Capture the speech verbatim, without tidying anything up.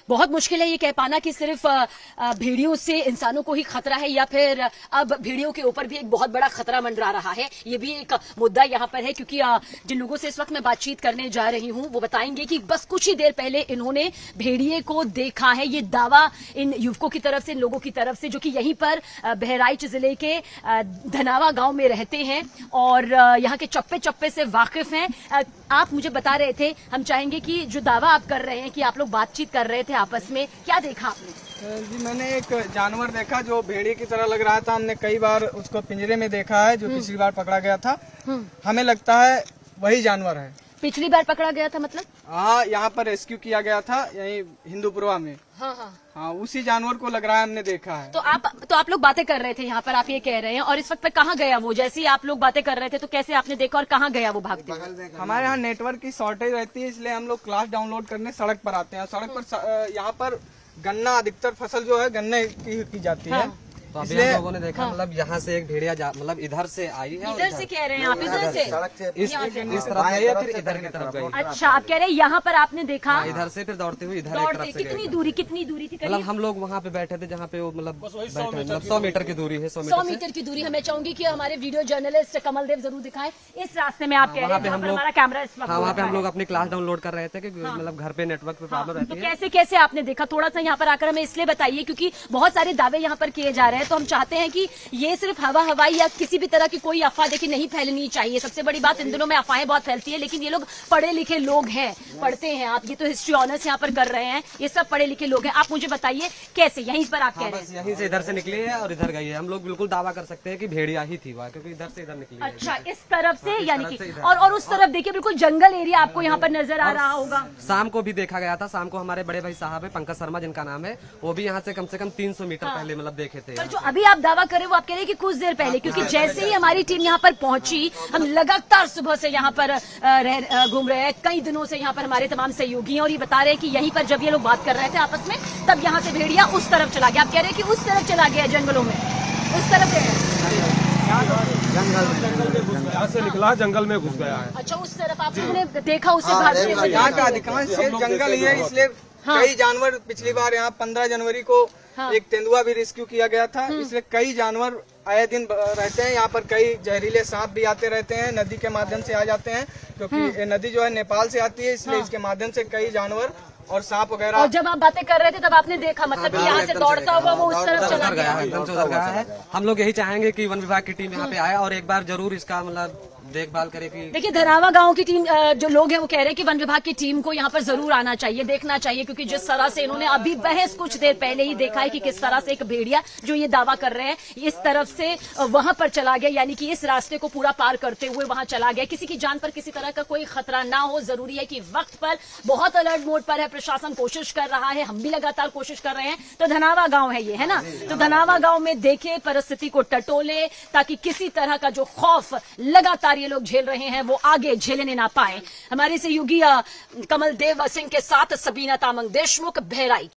बहुत मुश्किल है ये कह पाना कि सिर्फ भेड़ियों से इंसानों को ही खतरा है या फिर अब भेड़ियों के ऊपर भी एक बहुत बड़ा खतरा मंडरा रहा है। ये भी एक मुद्दा यहाँ पर है, क्योंकि जिन लोगों से इस वक्त मैं बातचीत करने जा रही हूँ वो बताएंगे कि बस कुछ ही देर पहले इन्होंने भेड़िए को देखा है। ये दावा इन युवकों की तरफ से, इन लोगों की तरफ से जो कि यहीं पर बहराइच जिले के धनावा गांव में रहते हैं और यहाँ के चप्पे चप्पे से वाकिफ हैं। आप मुझे बता रहे थे, हम चाहेंगे कि जो दावा आप कर रहे हैं कि आप लोग बातचीत कर रहे थे आपस में, क्या देखा आपने? जी मैंने एक जानवर देखा जो भेड़िए की तरह लग रहा था। हमने कई बार उसको पिंजरे में देखा है, जो पिछली बार पकड़ा गया था। हमें लगता है वही जानवर है। पिछली बार पकड़ा गया था मतलब? हाँ, यहाँ पर रेस्क्यू किया गया था, यही हिंदूपुरवा में। हाँ हाँ हाँ, उसी जानवर को लग रहा है, हमने देखा है। तो आप तो आप लोग बातें कर रहे थे यहाँ पर, आप ये कह रहे हैं, और इस वक्त पे कहाँ गया वो? जैसे ही आप लोग बातें कर रहे थे तो कैसे आपने देखा और कहाँ गया वो भागते हुए? हमारे यहाँ नेटवर्क की शॉर्टेज रहती है, इसलिए हम लोग क्लास डाउनलोड करने सड़क पर आते हैं। सड़क पर यहाँ पर गन्ना, अधिकतर फसल जो है गन्ने की की जाती है। तो अभी हम लोगों ने देखा, मतलब यहाँ से एक भेड़िया मतलब इधर से आई है। इधर से कह रहे हैं आप? इधर से इस इस तरफ गई या फिर इधर की तरफ गई? अच्छा, आप कह रहे हैं यहाँ पर आपने देखा? इधर से फिर दौड़ते हुए इधर दौड़ते कितनी दूरी कितनी दूरी थी? मतलब हम लोग वहाँ पे बैठे थे जहाँ पे वो मतलब बैठे, मतलब सौ मीटर की दूरी है। सौ मीटर की दूरी है। मैं चाहूंगी कि हमारे वीडियो जर्नलिस्ट कमल देव जरूर दिखाएं इस रास्ते में। आप कह रहे हैं हम लोग हमारा कैमरा इस वक्त, हाँ, वहाँ पे हम लोग अपनी क्लास डाउनलोड कर रहे थे कि मतलब घर पे नेटवर्क पे प्रॉब्लम रहती है। तो कैसे कैसे आपने देखा? थोड़ा सा यहाँ पर आकर हमें इसलिए बताइए क्योंकि बहुत सारे दावे यहाँ पर किए जा रहे हैं, तो हम चाहते हैं कि ये सिर्फ हवा हवाई या किसी भी तरह की कोई अफवाह देखिए नहीं फैलनी चाहिए। सबसे बड़ी बात, इन दिनों में अफवाहें बहुत फैलती है, लेकिन ये लोग पढ़े लिखे लोग हैं, पढ़ते हैं। आप ये तो हिस्ट्री ऑनर्स यहाँ पर कर रहे हैं, ये सब पढ़े लिखे लोग हैं। आप मुझे बताइए कैसे यहीं पर आप कह रहे हैं? यहीं से इधर से निकली है और इधर गई है। हम लोग बिल्कुल दावा कर सकते हैं कि भेड़िया ही थी वहाँ, क्योंकि इधर से इधर निकली है। अच्छा, इस तरफ से यानी कि, और और उस तरफ देखिए बिल्कुल जंगल एरिया आपको यहाँ पर नजर आ रहा होगा। शाम को भी देखा गया था। शाम को हमारे बड़े भाई साहब है पंकज शर्मा जिनका नाम है, वो भी यहाँ से कम से कम तीन सौ मीटर पहले मतलब देखे थे। पर जो अभी आप दावा कर रहे हैं वो आप कह रहे हैं कि कुछ देर पहले, क्योंकि जैसे ही हमारी टीम यहाँ पर पहुंची, हम लगातार सुबह से यहाँ पर घूम रहे हैं, कई दिनों से यहाँ पर हमारे तमाम सहयोगी हैं और ये बता रहे हैं कि यहीं पर जब ये लोग बात कर रहे थे आपस में, तब यहाँ से भेड़िया उस तरफ चला गया। आप कह रहे हैं कि उस तरफ चला गया जंगलों में, उस तरफ यहाँ से निकला जंगल में घुस गया है। अच्छा, उस तरफ आपने देखा उसे भागते हुए? यहाँ का अधिकांश जंगल ही है, इसलिए कई जानवर, पिछली बार यहाँ पंद्रह जनवरी को एक तेंदुआ भी रेस्क्यू किया गया था, इसलिए कई जानवर आए दिन रहते हैं यहाँ पर। कई जहरीले सांप भी आते रहते हैं, नदी के माध्यम से आ जाते हैं, क्योंकि ये नदी जो है नेपाल से आती है, इसलिए इसके माध्यम से कई जानवर और सांप वगैरह। और जब आप बातें कर रहे थे तब आपने देखा, मतलब कि यहाँ से दौड़ता हुआ वो उस तरफ चला गया है, एकदम से उधर गया है। हम लोग यही चाहेंगे कि वन विभाग की टीम यहाँ पे आए और एक बार जरूर इसका मतलब देखभाल करे। कि देखिए, धनावा गांव की टीम, जो लोग हैं वो कह रहे हैं कि वन विभाग की टीम को यहाँ पर जरूर आना चाहिए, देखना चाहिए, क्योंकि जिस तरह से इन्होंने अभी बहस कुछ देर पहले ही देखा है कि किस तरह से एक भेड़िया, जो ये दावा कर रहे हैं, इस तरफ से वहां पर चला गया, यानी कि इस रास्ते को पूरा पार करते हुए वहां चला गया। किसी की जान पर किसी तरह का कोई खतरा ना हो, जरूरी है कि वक्त पर बहुत अलर्ट मोड पर है प्रशासन, कोशिश कर रहा है, हम भी लगातार कोशिश कर रहे हैं। तो धनावा गांव है ये, है ना? तो धनावा गांव में देखे, परिस्थिति को टटोले, ताकि किसी तरह का जो खौफ लगातार ये लोग झेल रहे हैं वो आगे झेलने ना पाए। हमारे सहयोगी कमल देव सिंह के साथ सबीना तामंग देशमुख, बहराइच।